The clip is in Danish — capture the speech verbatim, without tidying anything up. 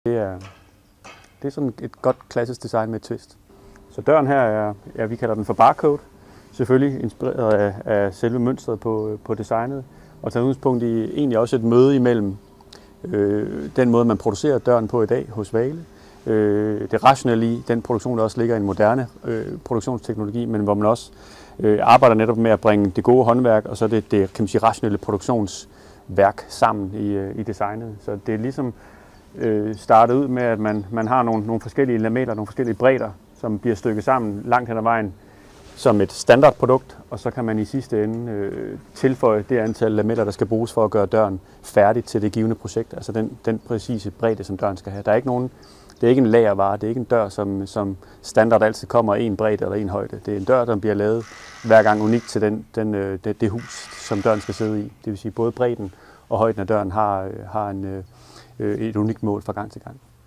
Det er, det er sådan et godt klassisk design med et twist. Så døren her er, ja, vi kalder den for barcode, selvfølgelig inspireret af, af selve mønstret på, på designet, og tager udgangspunkt i egentlig også et møde imellem øh, den måde, man producerer døren på i dag hos Vale, øh, det rationelle i den produktion, der også ligger i en moderne øh, produktionsteknologi, men hvor man også øh, arbejder netop med at bringe det gode håndværk og så det, det kan man sige, rationelle produktionsværk sammen i, øh, i designet. Så det er ligesom øh, startet ud med, at man, man har nogle, nogle forskellige lameller, nogle forskellige bredder, som bliver stykket sammen langt hen ad vejen som et standardprodukt, og så kan man i sidste ende øh, tilføje det antal lameller, der skal bruges for at gøre døren færdig til det givne projekt, altså den, den præcise bredde, som døren skal have. Der er ikke nogen, det er ikke en lagervare, det er ikke en dør, som, som standard altid kommer en bredde eller en højde. Det er en dør, der bliver lavet hver gang unikt til den, den, det, det hus, som døren skal sidde i. Det vil sige, både bredden og højden af døren har, har en, et unikt mål fra gang til gang.